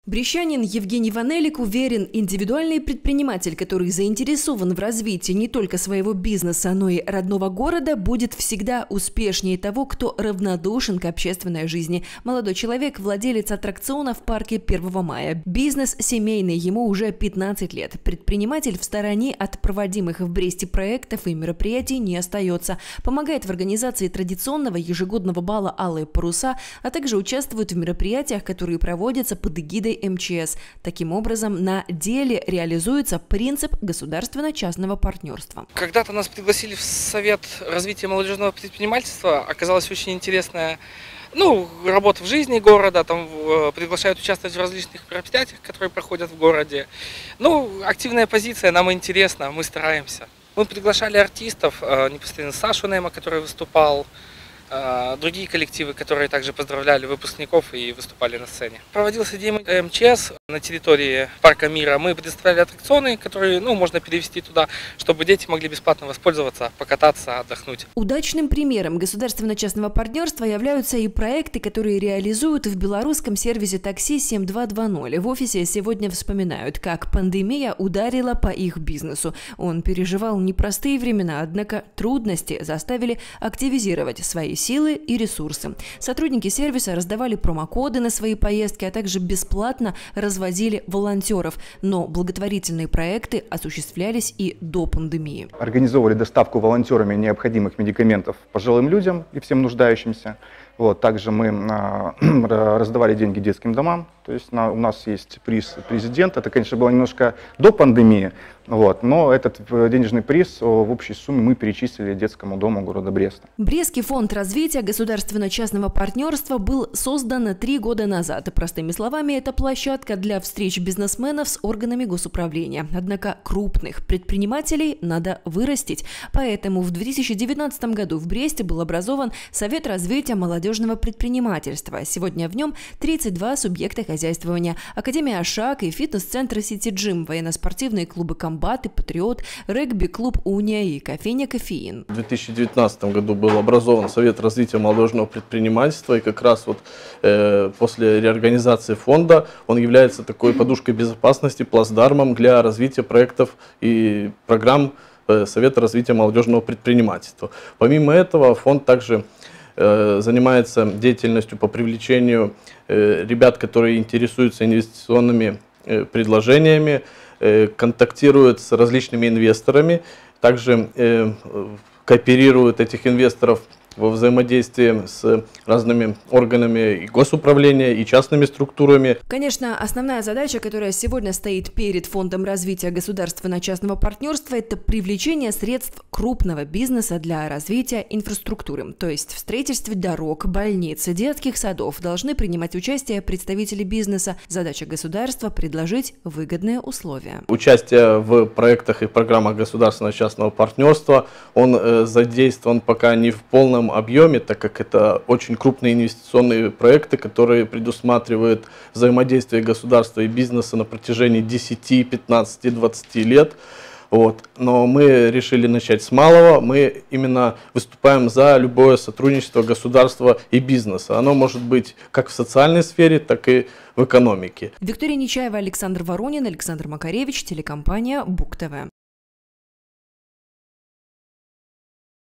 Брещанин Евгений Ванелик уверен, индивидуальный предприниматель, который заинтересован в развитии не только своего бизнеса, но и родного города, будет всегда успешнее того, кто равнодушен к общественной жизни. Молодой человек – владелец аттракциона в парке 1 мая. Бизнес семейный, ему уже 15 лет. Предприниматель в стороне от проводимых в Бресте проектов и мероприятий не остается. Помогает в организации традиционного ежегодного бала «Алые паруса», а также участвует в мероприятиях, которые проводятся под эгидой МЧС. Таким образом, на деле реализуется принцип государственно-частного партнерства. Когда-то нас пригласили в Совет развития молодежного предпринимательства. Оказалась очень интересная работа в жизни города. Там приглашают участвовать в различных мероприятиях, которые проходят в городе. Активная позиция, нам интересно, мы стараемся. Мы приглашали артистов, непосредственно Сашу Нема, который выступал, другие коллективы, которые также поздравляли выпускников и выступали на сцене. Проводился день МЧС на территории Парка Мира. Мы предоставляли аттракционы, которые можно перевести туда, чтобы дети могли бесплатно воспользоваться, покататься, отдохнуть. Удачным примером государственно-частного партнерства являются и проекты, которые реализуют в белорусском сервисе такси 7220. В офисе сегодня вспоминают, как пандемия ударила по их бизнесу. Он переживал непростые времена, однако трудности заставили активизировать свои силы и ресурсы. Сотрудники сервиса раздавали промокоды на свои поездки, а также бесплатно развозили волонтеров. Но благотворительные проекты осуществлялись и до пандемии. Организовывали доставку волонтерами необходимых медикаментов пожилым людям и всем нуждающимся. Также мы раздавали деньги детским домам. То есть у нас есть приз президента. Это, конечно, было немножко до пандемии, но этот денежный приз в общей сумме мы перечислили детскому дому города Бреста. Брестский фонд развития государственно-частного партнерства был создан 3 года назад. Простыми словами, это площадка для встреч бизнесменов с органами госуправления. Однако крупных предпринимателей надо вырастить. Поэтому в 2019 году в Бресте был образован Совет развития молодежного предпринимательства. Сегодня в нем 32 субъекта хозяйствования: Академия Ашак и фитнес-центр Сити Джим, военно-спортивные клубы Комбат и Патриот, регби-клуб Уния и кофейня Кофеин. В 2019 году был образован Совет развития молодежного предпринимательства, и как раз после реорганизации фонда он является такой подушкой безопасности, плацдармом для развития проектов и программ Совета развития молодежного предпринимательства. Помимо этого, фонд также занимается деятельностью по привлечению ребят, которые интересуются инвестиционными предложениями, контактирует с различными инвесторами, также кооперирует этих инвесторов во взаимодействии с разными органами и госуправления, и частными структурами. Конечно, основная задача, которая сегодня стоит перед Фондом развития государственно-частного партнерства, это привлечение средств крупного бизнеса для развития инфраструктуры. То есть в строительстве дорог, больниц, детских садов должны принимать участие представители бизнеса. Задача государства – предложить выгодные условия. Участие в проектах и программах государственно-частного партнерства, он задействован пока не в полном объеме, так как это очень крупные инвестиционные проекты, которые предусматривают взаимодействие государства и бизнеса на протяжении 10, 15, 20 лет. Но мы решили начать с малого. Мы именно выступаем за любое сотрудничество государства и бизнеса. Оно может быть как в социальной сфере, так и в экономике. Виктория Нечаева, Александр Воронин, Александр Макаревич, телекомпания БуК ТВ.